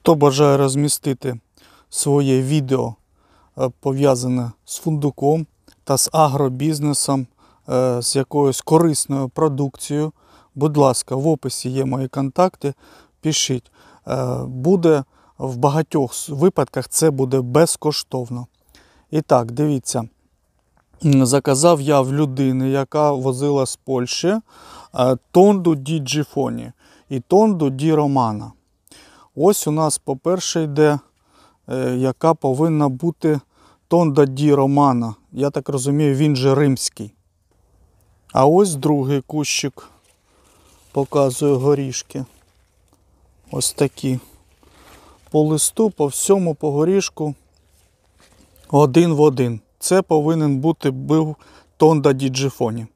Хто бажає розмістити своє відео, пов'язане з фундуком та з агробізнесом, з якоюсь корисною продукцією, будь ласка, в описі є мої контакти, пишіть. Буде в багатьох випадках це буде безкоштовно. І так, дивіться, заказав я в людини, яка возила з Польщі Тонду ді Джифоні і Тонду ді Романа. Ось у нас, по-перше, йде, яка повинна бути Тонда ді Романа. Я так розумію, він же римський. А ось другий кущик, показую горішки. Ось такі. По листу, по всьому, по горішку один в один. Це повинен бути був Тонда ді Джифоні.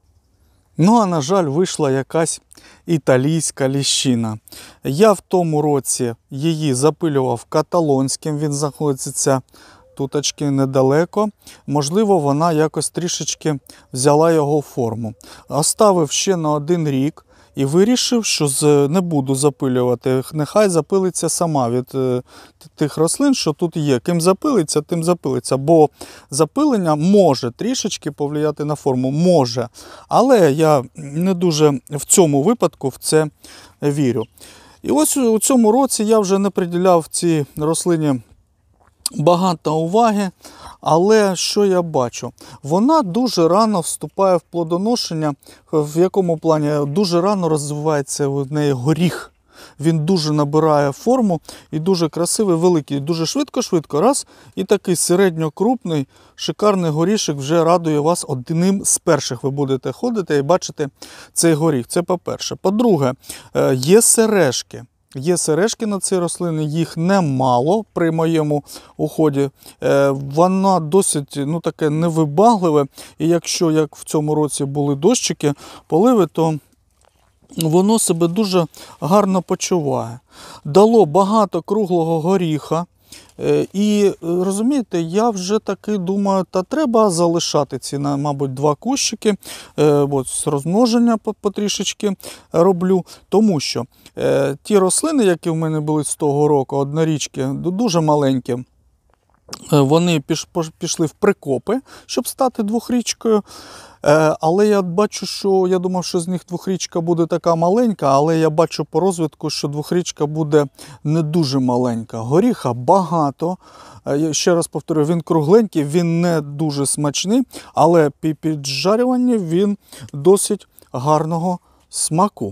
Ну, а на жаль, вийшла якась італійська ліщина. Я в тому році її запилював каталонським, він знаходиться туточки недалеко. Можливо, вона якось трішечки взяла його форму. Оставив ще на 1 рік і вирішив, що не буду запилювати. Нехай запилиться сама від тих рослин, що тут є. Ким запилиться, тим запилиться. Бо запилення може трішечки повлияти на форму. Може. Але я не дуже в цьому випадку в це вірю. І ось у цьому році я вже не приділяв цій рослині багато уваги, але що я бачу? Вона дуже рано вступає в плодоношення, в якому плані дуже рано розвивається в неї горіх. Він дуже набирає форму і дуже красивий, великий, дуже швидко-швидко, раз, і такий середньокрупний, шикарний горішок вже радує вас одним з перших. Ви будете ходити і бачити цей горіх. Це по-перше. По-друге, є сережки. Є сережки на цій рослині, їх немало при моєму уході. Вона досить таке невибагливе. І якщо, як в цьому році були дощики, поливи, то воно себе дуже гарно почуває. Дало багато круглого горіха. І, розумієте, я вже таки думаю, треба залишати ці, мабуть, 2 кущики. Ось розмноження потрішечки роблю. Тому що ті рослини, які в мене були з того року, однорічки, дуже маленькі, вони пішли в прикопи, щоб стати 2-річкою. Але я бачу, що я думав, що з них 2-річка буде така маленька, але я бачу по розвитку, що 2-річка буде не дуже маленька. Горіха багато. Я ще раз повторюю, він кругленький, він не дуже смачний, але при піджарюванні він досить гарного смаку.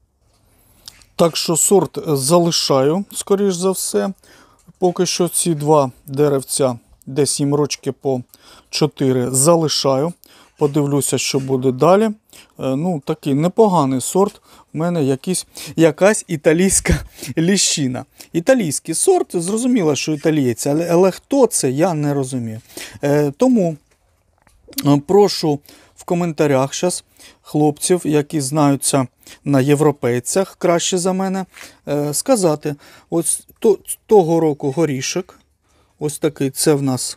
Так що сорт залишаю, скоріш за все. Поки що ці 2 деревця, десь їм рочки по 4, залишаю. Подивлюся, що буде далі. Такий непоганий сорт. У мене якась італійська ліщина. Італійський сорт, зрозуміло, що італієць, але хто це, я не розумію. Тому прошу в коментарях зараз хлопців, які знаються на європейцях краще за мене, сказати, ось того року горішок, ось такий, це в нас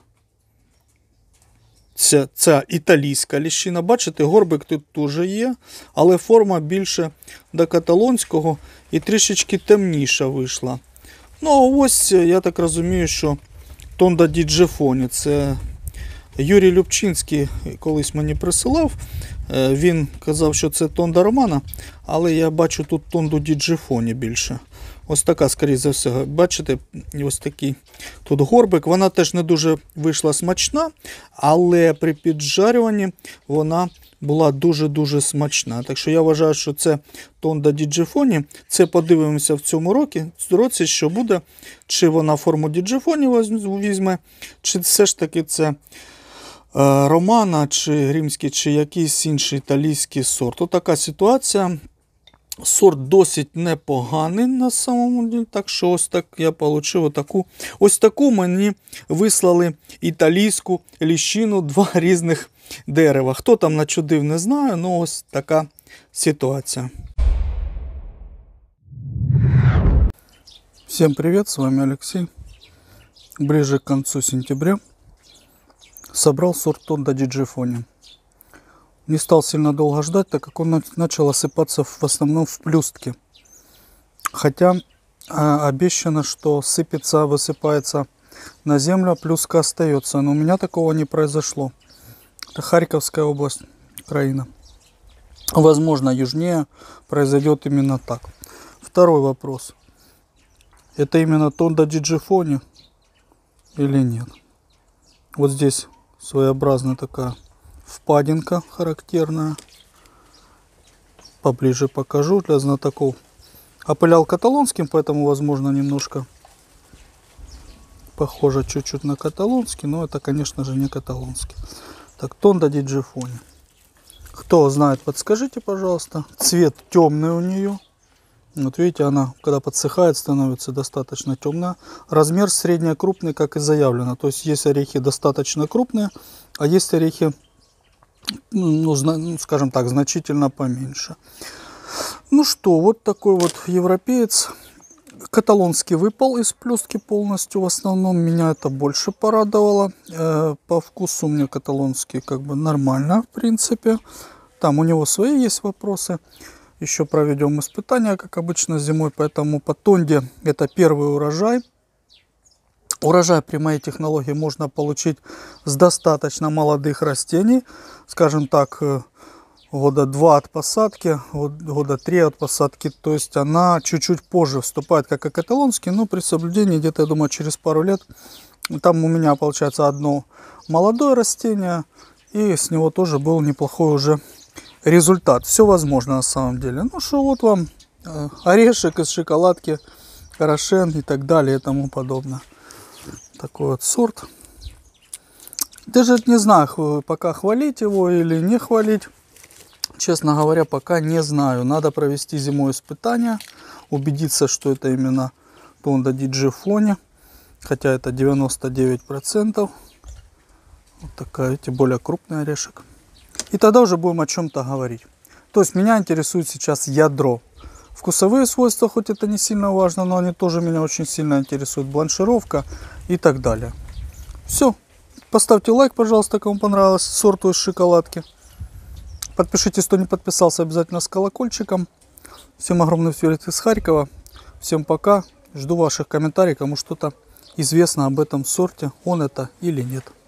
ця італійська ліщина. Бачите, горбик тут теж є, але форма більше до каталонського і трішечки темніша вийшла. Ось, я так розумію, що Тонда ді Джифоні. Це Юрій Любчинський колись мені присилав. Він казав, що це Тонда Романа, але я бачу тут Тонду ді Джифоні більше. Ось така, скоріше за все, бачите, ось такий тут горбик. Вона теж не дуже вийшла смачна, але при піджарюванні вона була дуже-дуже смачна. Так що я вважаю, що це Тонда ді Джифоні. Це подивимося в цьому році, що буде. Чи вона форму ді Джифоні візьме, чи все ж таки це Романа, чи римський, чи якийсь інший італійський сорт. Ось така ситуація. Сорт досить непоганий на самому ділі, так що ось так я отримав ось таку мені вислали італійську ліщину, 2 різних дерева. Хто там начудив, не знаю, ось така ситуація. Всем привет, с вами Алексей. Ближе к концу сентября собрал сорт Тонда ди Джифони. Не стал сильно долго ждать, так как он начал осыпаться в основном в плюстке. Хотя обещано, что сыпется, высыпается на землю, а плюска остается. Но у меня такого не произошло. Это Харьковская область, Украина. Возможно, южнее произойдет именно так. Второй вопрос. Это именно Тонда Диджифони или нет? Вот здесь своеобразная такая впадинка характерная. Поближе покажу для знатоков. Опылял каталонским, поэтому, возможно, немножко похоже чуть-чуть на каталонский, но это, конечно же, не каталонский. Так, Тонда Диджифони. Кто знает, подскажите, пожалуйста. Цвет темный у нее. Вот видите, она, когда подсыхает, становится достаточно темная. Размер средне-крупный, как и заявлено. То есть есть орехи достаточно крупные, а есть орехи, ну, скажем так, значительно поменьше. Ну что, вот такой вот европеец. Каталонский выпал из плюстки полностью. В основном меня это больше порадовало. По вкусу мне каталонский как бы нормально, в принципе. Там у него свои есть вопросы. Еще проведем испытания, как обычно, зимой. Поэтому по Тонде это первый урожай. Урожай при моей технологии можно получить с достаточно молодых растений. Скажем так, года 2 от посадки, года 3 от посадки. То есть она чуть-чуть позже вступает, как и каталонский, но при соблюдении где-то, я думаю, через пару лет. Там у меня получается одно молодое растение, и с него тоже был неплохой уже результат. Все возможно на самом деле. Ну что, вот вам орешек из шоколадки, Рошен и так далее и тому подобное. Такой вот сорт. Даже не знаю, пока хвалить его или не хвалить. Честно говоря, пока не знаю. Надо провести зимой испытания, убедиться, что это именно Тонда Диджифони. Хотя это 99%. Вот такая, видите, более крупный орешек. И тогда уже будем о чем-то говорить. То есть меня интересует сейчас ядро. Вкусовые свойства, хоть это не сильно важно, но они тоже меня очень сильно интересуют. Бланшировка и так далее. Все. Поставьте лайк, пожалуйста, кому понравилось сорту из шоколадки. Подпишитесь, кто не подписался, обязательно с колокольчиком. Всем огромный привет из Харькова. Всем пока. Жду ваших комментариев, кому что-то известно об этом сорте, он это или нет.